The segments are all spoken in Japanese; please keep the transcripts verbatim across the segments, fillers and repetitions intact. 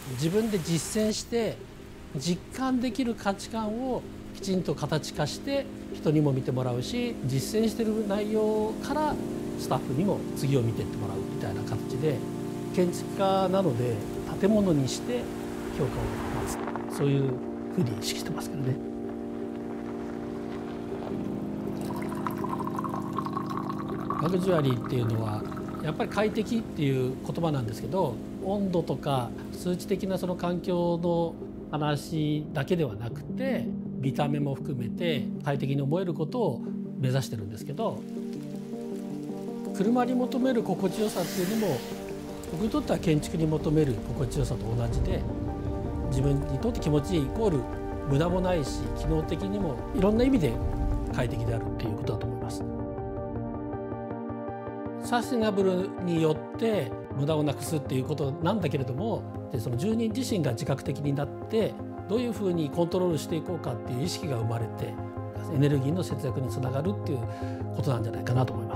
自分で実践して実感できる価値観をきちんと形化して人にも見てもらうし、実践している内容からスタッフにも次を見ていってもらうみたいな形で、建築家なので建物にして評価を待つ、そういうふうに意識してますけどね。ラグジュアリーっていうのはやっぱり快適っていう言葉なんですけど、温度とか数値的なその環境の話だけではなくて、見た目も含めて快適に思えることを目指してるんですけど、車に求める心地よさっていうのも僕にとっては建築に求める心地よさと同じで、自分にとって気持ちいいイコール無駄もないし、機能的にもいろんな意味で快適であるっていうことだと思います。サステナブルによって無駄をなくすっていうことなんだけれども、でその住人自身が自覚的になってどういうふうにコントロールしていこうかっていう意識が生まれて、エネルギーの節約につながるっていうことなんじゃないかなと思います。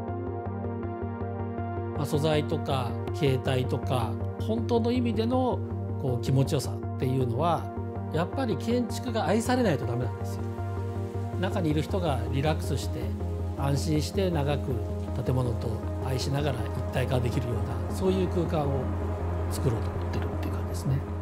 まあ、素材とか形態とか本当の意味でのこう気持ちよさっていうのはやっぱり建築が愛されないとダメなんですよ。中にいる人がリラックスして安心して長く建物と愛しながら一体化できるような、そういう空間を作ろうと思ってるっていう感じですね。